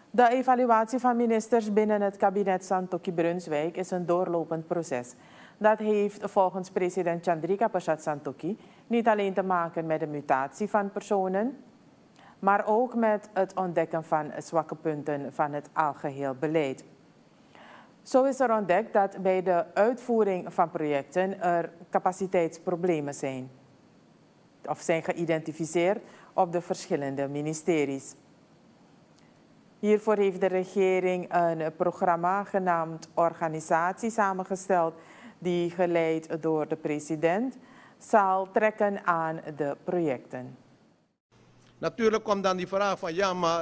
De evaluatie van ministers binnen het kabinet Santokhi-Brunswijk is een doorlopend proces. Dat heeft volgens president Chandrika Persat Santokhi niet alleen te maken met de mutatie van personen, maar ook met het ontdekken van zwakke punten van het algeheel beleid. Zo is er ontdekt dat bij de uitvoering van projecten er capaciteitsproblemen zijn. Of zijn geïdentificeerd op de verschillende ministeries. Hiervoor heeft de regering een programma genaamd Organisatie samengesteld, die geleid door de president zal trekken aan de projecten. Natuurlijk komt dan die vraag van ja, maar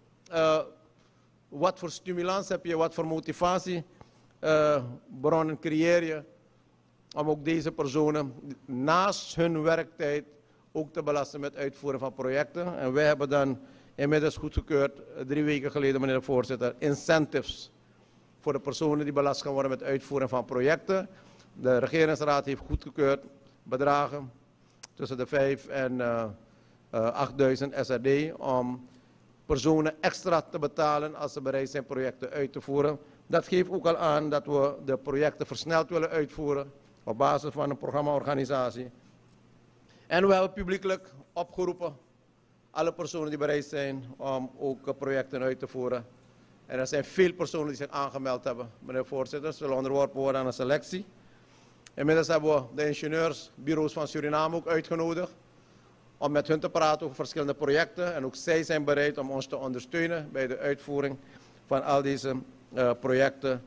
wat voor stimulans heb je, wat voor motivatiebronnen creëer je om ook deze personen naast hun werktijd ook te belasten met uitvoeren van projecten. En wij hebben dan inmiddels goedgekeurd, 3 weken geleden meneer de voorzitter, incentives voor de personen die belast gaan worden met uitvoeren van projecten. De regeringsraad heeft goedgekeurd bedragen tussen de 5 en 8000 SRD om personen extra te betalen als ze bereid zijn projecten uit te voeren. Dat geeft ook al aan dat we de projecten versneld willen uitvoeren op basis van een programmaorganisatie. En we hebben publiekelijk opgeroepen alle personen die bereid zijn om ook projecten uit te voeren. En er zijn veel personen die zich aangemeld hebben. Meneer de voorzitter, zullen onderworpen worden aan een selectie. Inmiddels hebben we de ingenieursbureaus van Suriname ook uitgenodigd om met hun te praten over verschillende projecten. En ook zij zijn bereid om ons te ondersteunen bij de uitvoering van al deze projecten.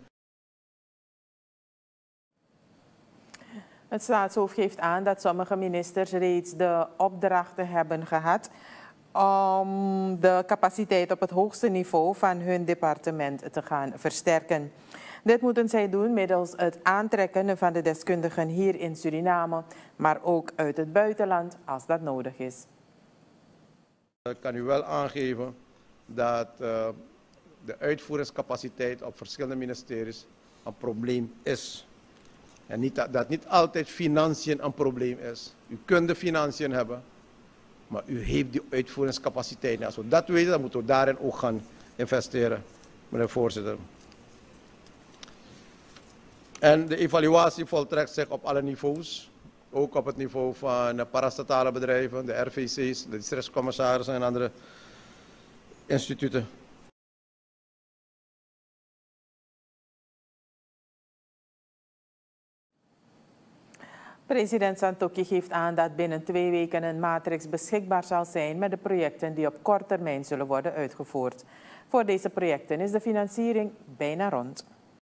Het staatshoofd geeft aan dat sommige ministers reeds de opdrachten hebben gehad om de capaciteit op het hoogste niveau van hun departement te gaan versterken. Dit moeten zij doen middels het aantrekken van de deskundigen hier in Suriname, maar ook uit het buitenland als dat nodig is. Ik kan u wel aangeven dat de uitvoeringscapaciteit op verschillende ministeries een probleem is. En dat niet altijd financiën een probleem is. U kunt de financiën hebben, maar u heeft die uitvoeringscapaciteit niet. Als we dat weten, dan moeten we daarin ook gaan investeren, meneer de voorzitter. En de evaluatie voltrekt zich op alle niveaus. Ook op het niveau van parastatale bedrijven, de RVC's, de districtscommissarissen en andere instituten. President Santokhi geeft aan dat binnen 2 weken een matrix beschikbaar zal zijn met de projecten die op korte termijn zullen worden uitgevoerd. Voor deze projecten is de financiering bijna rond.